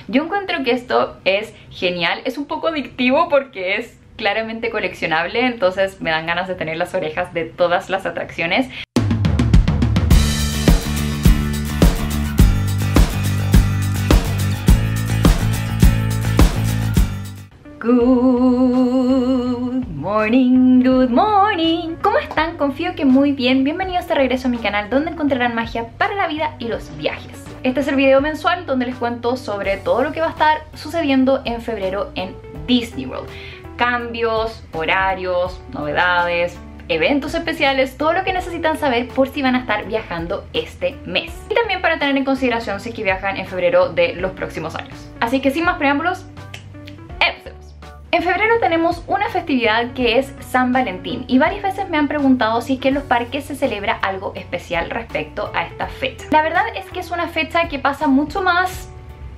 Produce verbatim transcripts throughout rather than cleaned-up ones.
Yo encuentro que esto es genial, es un poco adictivo porque es claramente coleccionable, entonces me dan ganas de tener las orejas de todas las atracciones. Good morning, good morning. ¿Cómo están? Confío que muy bien. Bienvenidos de regreso a mi canal donde encontrarán magia para la vida y los viajes. Este es el video mensual donde les cuento sobre todo lo que va a estar sucediendo en febrero en Disney World. Cambios, horarios, novedades, eventos especiales, todo lo que necesitan saber por si van a estar viajando este mes. Y también para tener en consideración si es que viajan en febrero de los próximos años. Así que sin más preámbulos, empecemos. En febrero tenemos una festividad que es San Valentín y varias veces me han preguntado si es que en los parques se celebra algo especial respecto a esta fecha. La verdad es que es una fecha que pasa mucho más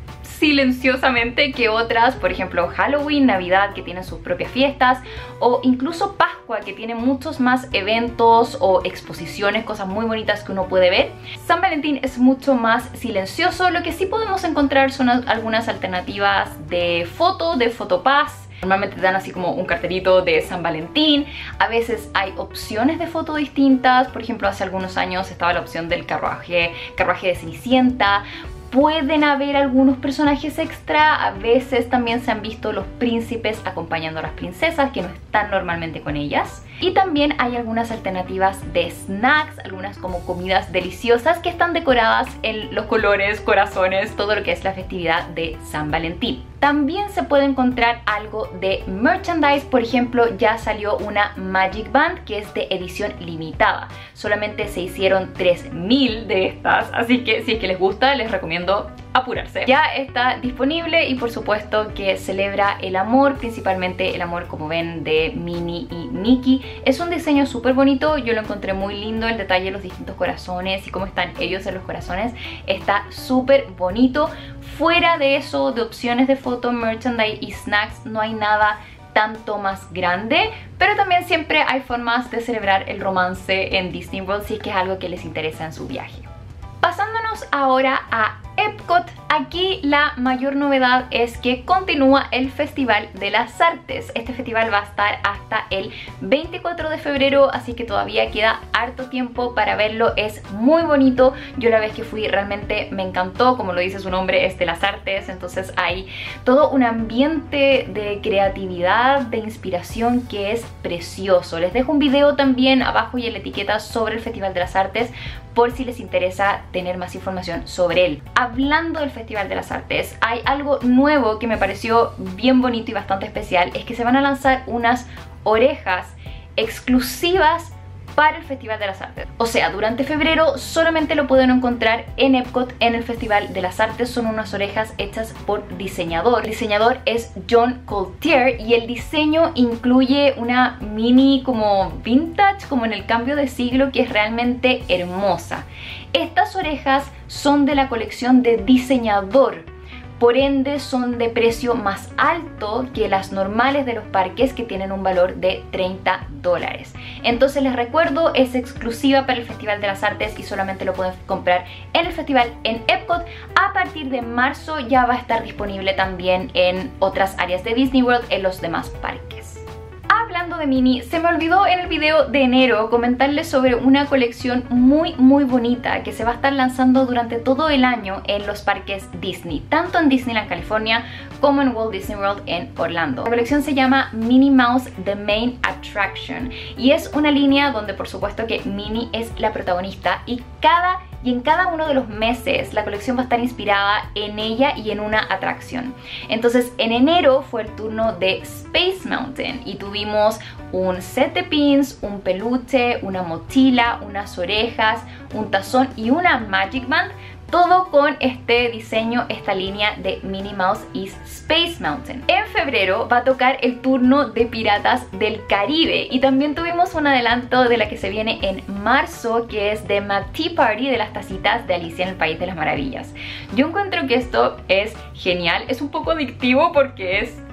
silenciosamente que otras, por ejemplo Halloween, Navidad, que tienen sus propias fiestas, o incluso Pascua, que tiene muchos más eventos o exposiciones, cosas muy bonitas que uno puede ver. San Valentín es mucho más silencioso. Lo que sí podemos encontrar son algunas alternativas de foto, de fotopass. Normalmente te dan así como un cartelito de San Valentín. A veces hay opciones de foto distintas. Por ejemplo, hace algunos años estaba la opción del carruaje, carruaje de Cenicienta. Pueden haber algunos personajes extra, a veces también se han visto los príncipes acompañando a las princesas que no están normalmente con ellas. Y también hay algunas alternativas de snacks, algunas como comidas deliciosas que están decoradas en los colores, corazones, todo lo que es la festividad de San Valentín. También se puede encontrar algo de merchandise, por ejemplo ya salió una Magic Band que es de edición limitada. Solamente se hicieron tres mil de estas, así que si es que les gusta les recomiendo apurarse. Ya está disponible y por supuesto que celebra el amor, principalmente el amor como ven de Minnie y Mickey. Es un diseño súper bonito, yo lo encontré muy lindo, el detalle de los distintos corazones y cómo están ellos en los corazones está súper bonito. Fuera de eso, de opciones de foto, merchandise y snacks, no hay nada tanto más grande, pero también siempre hay formas de celebrar el romance en Disney World si es que es algo que les interesa en su viaje. Pasándonos ahora a Epcot, aquí la mayor novedad es que continúa el Festival de las Artes. Este festival va a estar hasta el veinticuatro de febrero, así que todavía queda harto tiempo para verlo. Es muy bonito, yo la vez que fui realmente me encantó, como lo dice su nombre, es de las artes, entonces hay todo un ambiente de creatividad, de inspiración que es precioso. Les dejo un video también abajo y en la etiqueta sobre el Festival de las Artes por si les interesa tener más información sobre él. Hablando del Festival de las Artes, hay algo nuevo que me pareció bien bonito y bastante especial, es que se van a lanzar unas orejas exclusivas para el Festival de las Artes. O sea, durante febrero solamente lo pueden encontrar en Epcot en el Festival de las Artes. Son unas orejas hechas por diseñador. El diseñador es John Coltier y el diseño incluye una mini como vintage, como en el cambio de siglo, que es realmente hermosa. Estas orejas son de la colección de diseñador, por ende son de precio más alto que las normales de los parques, que tienen un valor de treinta dólares. Entonces les recuerdo, es exclusiva para el Festival de las Artes y solamente lo pueden comprar en el festival en Epcot. A partir de marzo ya va a estar disponible también en otras áreas de Disney World, en los demás parques. Hablando de Minnie, se me olvidó en el video de enero comentarles sobre una colección muy muy bonita que se va a estar lanzando durante todo el año en los parques Disney, tanto en Disneyland California como en Walt Disney World en Orlando. La colección se llama Minnie Mouse The Main Attraction y es una línea donde por supuesto que Minnie es la protagonista y cada Y en cada uno de los meses la colección va a estar inspirada en ella y en una atracción. Entonces en enero fue el turno de Space Mountain y tuvimos un set de pins, un peluche, una mochila, unas orejas, un tazón y una Magic Band. Todo con este diseño, esta línea de Minnie Mouse is Space Mountain. En febrero va a tocar el turno de Piratas del Caribe y también tuvimos un adelanto de la que se viene en marzo, que es de McTea Party, de las tacitas de Alicia en el País de las Maravillas. Yo encuentro que esto es genial, es un poco adictivo porque es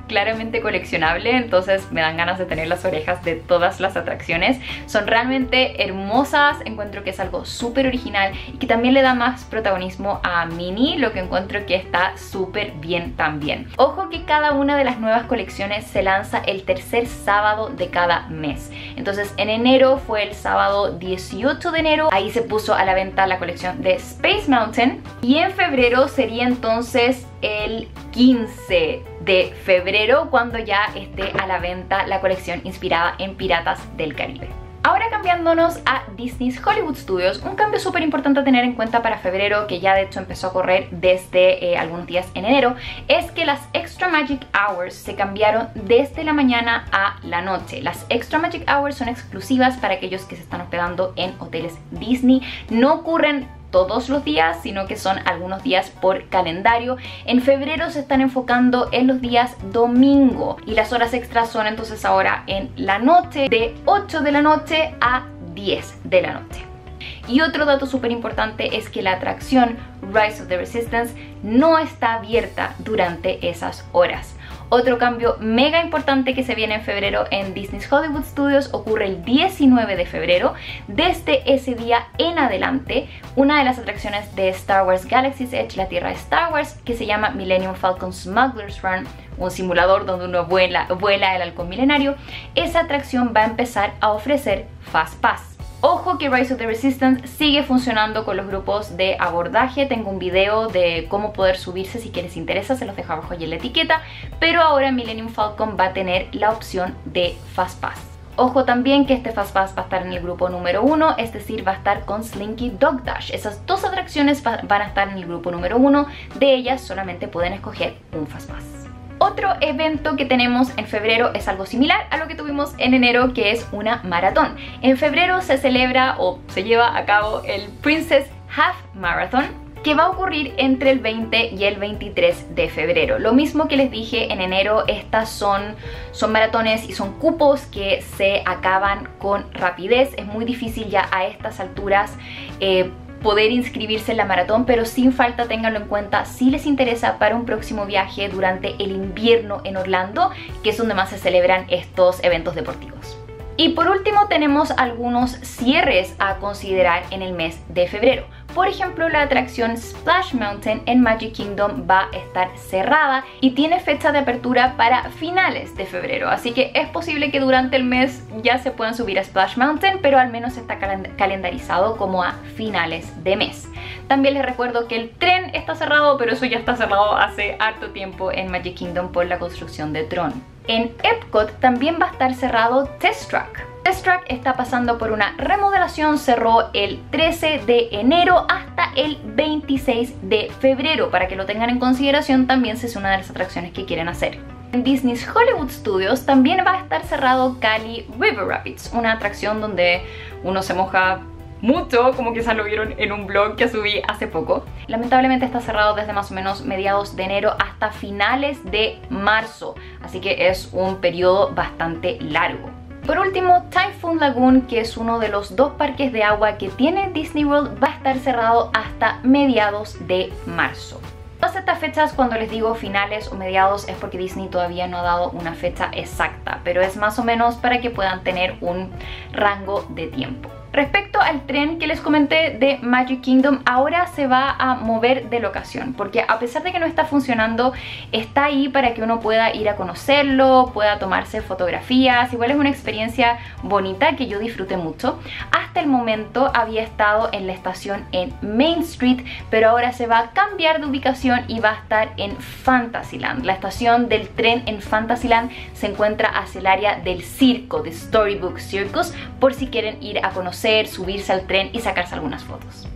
claramente coleccionable, entonces me dan ganas de tener las orejas de todas las atracciones. Son realmente hermosas, encuentro que es algo súper original y que también le da más protagonismo a Minnie, lo que encuentro que está súper bien también. Ojo que cada una de las nuevas colecciones se lanza el tercer sábado de cada mes. Entonces en enero fue el sábado dieciocho de enero, ahí se puso a la venta la colección de Space Mountain, y en febrero sería entonces el quince de febrero cuando ya esté a la venta la colección inspirada en Piratas del Caribe. Ahora cambiándonos a Disney's Hollywood Studios, un cambio súper importante a tener en cuenta para febrero, que ya de hecho empezó a correr desde eh, algunos días en enero, es que las Extra Magic Hours se cambiaron desde la mañana a la noche. Las Extra Magic Hours son exclusivas para aquellos que se están hospedando en hoteles Disney, no ocurren todos los días, sino que son algunos días por calendario. En febrero se están enfocando en los días domingo y las horas extras son entonces ahora en la noche, de ocho de la noche a diez de la noche. Y otro dato súper importante es que la atracción Rise of the Resistance no está abierta durante esas horas. Otro cambio mega importante que se viene en febrero en Disney's Hollywood Studios ocurre el diecinueve de febrero. Desde ese día en adelante, una de las atracciones de Star Wars Galaxy's Edge, la tierra de Star Wars, que se llama Millennium Falcon Smuggler's Run, un simulador donde uno vuela, vuela el halcón milenario, esa atracción va a empezar a ofrecer Fast Pass. Ojo que Rise of the Resistance sigue funcionando con los grupos de abordaje. Tengo un video de cómo poder subirse si que les interesa, se los dejo abajo y en la etiqueta. Pero ahora Millennium Falcon va a tener la opción de Fast Pass. Ojo también que este Fast Pass va a estar en el grupo número uno, es decir, va a estar con Slinky Dog Dash. Esas dos atracciones van a estar en el grupo número uno. De ellas solamente pueden escoger un Fast Pass. Otro evento que tenemos en febrero es algo similar a lo que tuvimos en enero, que es una maratón. En febrero se celebra o se lleva a cabo el Princess Half Marathon, que va a ocurrir entre el veinte y el veintitrés de febrero. Lo mismo que les dije en enero, estas son, son maratones y son cupos que se acaban con rapidez. Es muy difícil ya a estas alturas eh, poder inscribirse en la maratón, pero sin falta ténganlo en cuenta si les interesa para un próximo viaje durante el invierno en Orlando, que es donde más se celebran estos eventos deportivos. Y por último tenemos algunos cierres a considerar en el mes de febrero. Por ejemplo, la atracción Splash Mountain en Magic Kingdom va a estar cerrada y tiene fecha de apertura para finales de febrero, así que es posible que durante el mes ya se puedan subir a Splash Mountain, pero al menos está calendarizado como a finales de mes. También les recuerdo que el tren está cerrado, pero eso ya está cerrado hace harto tiempo en Magic Kingdom por la construcción de Tron. En Epcot también va a estar cerrado Test Track. Test Track está pasando por una remodelación, cerró el trece de enero hasta el veintiséis de febrero, para que lo tengan en consideración también si es una de las atracciones que quieren hacer. En Disney's Hollywood Studios también va a estar cerrado Cali River Rapids, una atracción donde uno se moja mucho, como quizás lo vieron en un vlog que subí hace poco. Lamentablemente está cerrado desde más o menos mediados de enero hasta finales de marzo, así que es un periodo bastante largo. Por último, Typhoon Lagoon, que es uno de los dos parques de agua que tiene Disney World, va a estar cerrado hasta mediados de marzo. Todas estas fechas, cuando les digo finales o mediados, es porque Disney todavía no ha dado una fecha exacta, pero es más o menos para que puedan tener un rango de tiempo. Respecto al tren que les comenté de Magic Kingdom, ahora se va a mover de locación, porque a pesar de que no está funcionando, está ahí para que uno pueda ir a conocerlo, pueda tomarse fotografías. Igual es una experiencia bonita que yo disfruté mucho. Hasta el momento había estado en la estación en Main Street, pero ahora se va a cambiar de ubicación y va a estar en Fantasyland. La estación del tren en Fantasyland se encuentra hacia el área del circo, de Storybook Circus, por si quieren ir a conocer, subirse al tren y sacarse algunas fotos.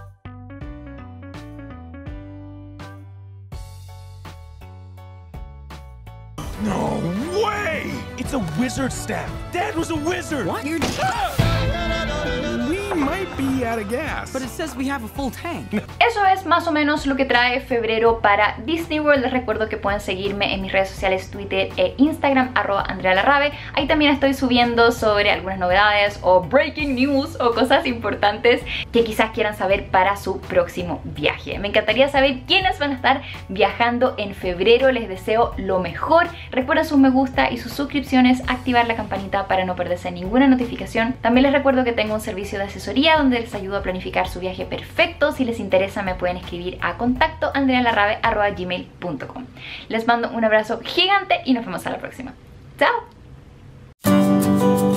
No way! It's a wizard staff. Dad was a wizard. What? You're... We might be out of gas. But it says we have a full tank. Eso es más o menos lo que trae febrero para Disney World. Les recuerdo que pueden seguirme en mis redes sociales, Twitter e Instagram, arroba Andrea Larrabe. Ahí también estoy subiendo sobre algunas novedades o breaking news o cosas importantes que quizás quieran saber para su próximo viaje. Me encantaría saber quiénes van a estar viajando en febrero. Les deseo lo mejor. Recuerden sus me gusta y sus suscripciones, activar la campanita para no perderse ninguna notificación. También les recuerdo que tengo un servicio de asesoría donde les ayudo a planificar su viaje perfecto. Si les interesa me pueden escribir a contacto andrealarrabe arroba gmail punto com. Les mando un abrazo gigante y nos vemos a la próxima. ¡Chao!